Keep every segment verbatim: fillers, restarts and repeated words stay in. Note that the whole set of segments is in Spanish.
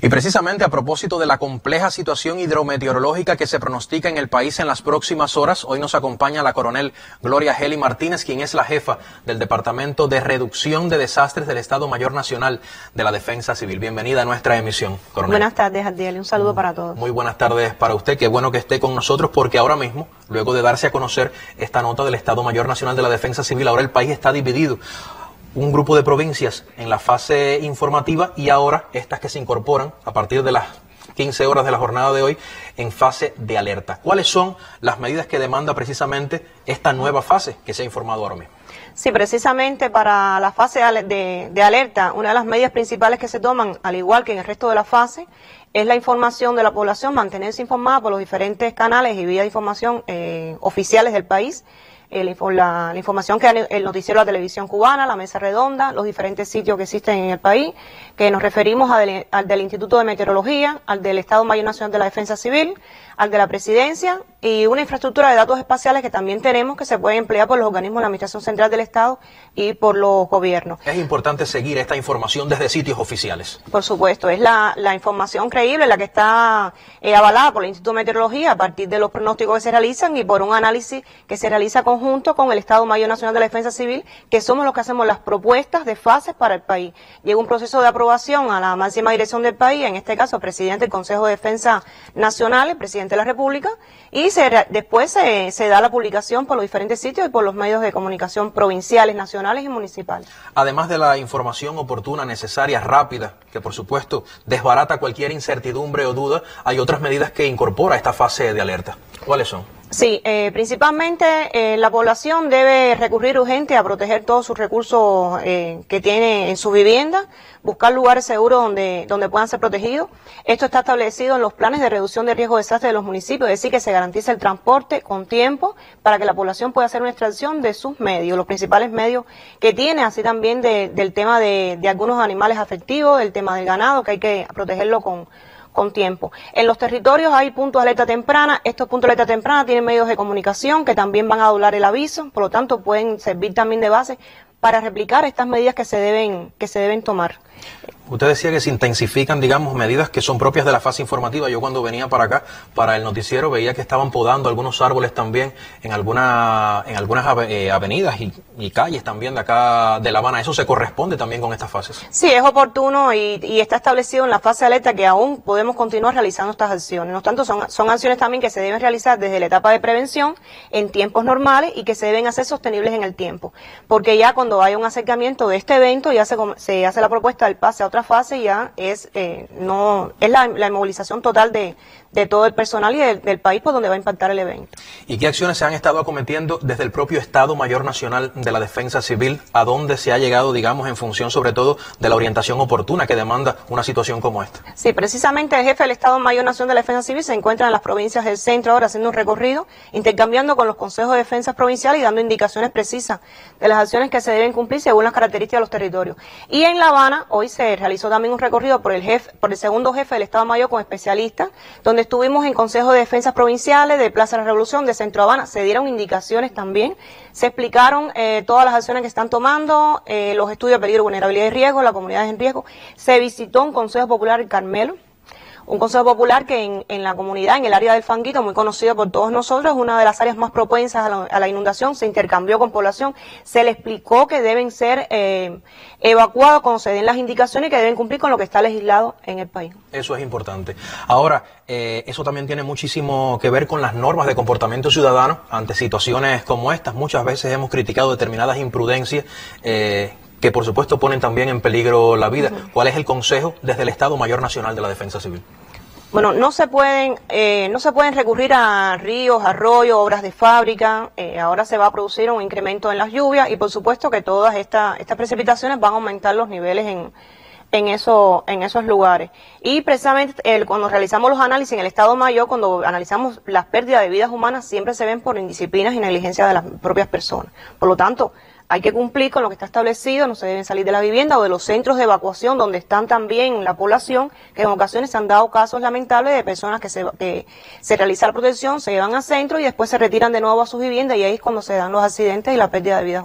Y precisamente a propósito de la compleja situación hidrometeorológica que se pronostica en el país en las próximas horas, hoy nos acompaña la coronel Gloria Heli Martínez, quien es la jefa del Departamento de Reducción de Desastres del Estado Mayor Nacional de la Defensa Civil. Bienvenida a nuestra emisión, coronel. Buenas tardes, Adiel, un saludo para todos. Muy buenas tardes para usted, qué bueno que esté con nosotros, porque ahora mismo, luego de darse a conocer esta nota del Estado Mayor Nacional de la Defensa Civil, ahora el país está dividido. Un grupo de provincias en la fase informativa y ahora estas que se incorporan a partir de las quince horas de la jornada de hoy en fase de alerta. ¿Cuáles son las medidas que demanda precisamente esta nueva fase que se ha informado ahora mismo? Sí, precisamente para la fase de, de alerta, una de las medidas principales que se toman, al igual que en el resto de la fase, es la información de la población, mantenerse informada por los diferentes canales y vías de información eh, oficiales del país. El, la, la información que da el noticiero de la televisión cubana, la mesa redonda, los diferentes sitios que existen en el país, que nos referimos a del, al del Instituto de Meteorología, al del Estado Mayor Nacional de la Defensa Civil, al de la Presidencia y una infraestructura de datos espaciales que también tenemos que se puede emplear por los organismos de la Administración Central del Estado y por los gobiernos. Es importante seguir esta información desde sitios oficiales. Por supuesto, es la, la información creíble, la que está eh, avalada por el Instituto de Meteorología a partir de los pronósticos que se realizan y por un análisis que se realiza conjunto con el Estado Mayor Nacional de la Defensa Civil, que somos los que hacemos las propuestas de fases para el país. Llega un proceso de aprobación a la máxima dirección del país, en este caso el presidente del Consejo de Defensa Nacional, el presidente de la República, y se, después se, se da la publicación por los diferentes sitios y por los medios de comunicación provinciales, nacionales y municipales. Además de la información oportuna, necesaria, rápida, que por supuesto desbarata cualquier incertidumbre o duda, hay otras medidas que incorpora esta fase de alerta. ¿Cuáles son? Sí, eh, principalmente eh, la población debe recurrir urgente a proteger todos sus recursos eh, que tiene en su vivienda, buscar lugares seguros donde, donde puedan ser protegidos. Esto está establecido en los planes de reducción de riesgo de desastre de los municipios, es decir, que se garantice el transporte con tiempo para que la población pueda hacer una extracción de sus medios, los principales medios que tiene, así también de, del tema de, de algunos animales afectivos, del tema del ganado, que hay que protegerlo con con tiempo. En los territorios hay puntos de alerta temprana, estos puntos de alerta temprana tienen medios de comunicación que también van a doblar el aviso, por lo tanto pueden servir también de base para replicar estas medidas que se deben, que se deben tomar. Usted decía que se intensifican, digamos, medidas que son propias de la fase informativa. Yo cuando venía para acá, para el noticiero, veía que estaban podando algunos árboles también en, alguna, en algunas avenidas y, y calles también de acá de La Habana. ¿Eso se corresponde también con estas fases? Sí, es oportuno y, y está establecido en la fase de alerta que aún podemos continuar realizando estas acciones. No obstante, son, son acciones también que se deben realizar desde la etapa de prevención en tiempos normales y que se deben hacer sostenibles en el tiempo. Porque ya cuando hay un acercamiento de este evento, ya se, se hace la propuesta del pase a otra fase, ya es eh, no es la, la inmovilización total de, de todo el personal y de, del país por donde va a impactar el evento. ¿Y qué acciones se han estado acometiendo desde el propio Estado Mayor Nacional de la Defensa Civil, a dónde se ha llegado, digamos, en función sobre todo de la orientación oportuna que demanda una situación como esta? Sí, precisamente el jefe del Estado Mayor Nacional de la Defensa Civil se encuentra en las provincias del centro ahora haciendo un recorrido, intercambiando con los consejos de defensa provinciales y dando indicaciones precisas de las acciones que se deben cumplir según las características de los territorios. Y en La Habana hoy se realizó también un recorrido por el jefe, por el segundo jefe del Estado Mayor con especialistas, donde estuvimos en consejos de defensas provinciales, de Plaza de la Revolución, de Centro Habana, se dieron indicaciones también, se explicaron eh, todas las acciones que están tomando, eh, los estudios de peligro, vulnerabilidad y riesgo, las comunidades en riesgo. Se visitó un Consejo Popular en Carmelo, un Consejo Popular que en, en la comunidad, en el área del Fanguito, muy conocido por todos nosotros, es una de las áreas más propensas a la, a la inundación, se intercambió con población, se le explicó que deben ser eh, evacuados cuando se den las indicaciones y que deben cumplir con lo que está legislado en el país. Eso es importante. Ahora, eh, eso también tiene muchísimo que ver con las normas de comportamiento ciudadano ante situaciones como estas. Muchas veces hemos criticado determinadas imprudencias eh, que por supuesto ponen también en peligro la vida. Uh-huh. ¿Cuál es el consejo desde el Estado Mayor Nacional de la Defensa Civil? Bueno, no se pueden eh, no se pueden recurrir a ríos, arroyos, obras de fábrica. Eh, ahora se va a producir un incremento en las lluvias y por supuesto que todas estas estas precipitaciones van a aumentar los niveles en en eso, en esos lugares. Y precisamente el, cuando realizamos los análisis en el Estado Mayor, cuando analizamos las pérdidas de vidas humanas, siempre se ven por indisciplinas y negligencia de las propias personas. Por lo tanto, hay que cumplir con lo que está establecido, no se deben salir de la vivienda o de los centros de evacuación donde están también la población, que en ocasiones se han dado casos lamentables de personas que se, que se realiza la protección, se llevan al centro y después se retiran de nuevo a sus viviendas y ahí es cuando se dan los accidentes y la pérdida de vidas humanas.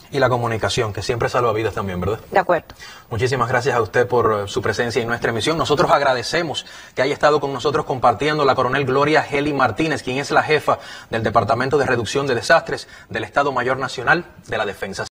Y la comunicación, que siempre salva vidas también, ¿verdad? De acuerdo. Muchísimas gracias a usted por su presencia en nuestra emisión. Nosotros agradecemos que haya estado con nosotros compartiendo la coronel Gloria Heli Martínez, quien es la jefa del Departamento de Reducción de Desastres del Estado Mayor Nacional de la Defensa